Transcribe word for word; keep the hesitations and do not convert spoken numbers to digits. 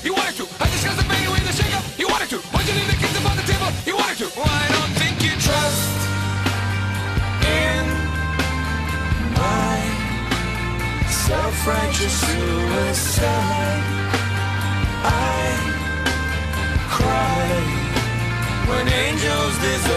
He wanted to. I discussed the baby with the shaker. He wanted to. Why'd you leave the kids upon the table? He wanted to. Well, I don't think you trust in my self-righteous suicide. I cry when angels desire.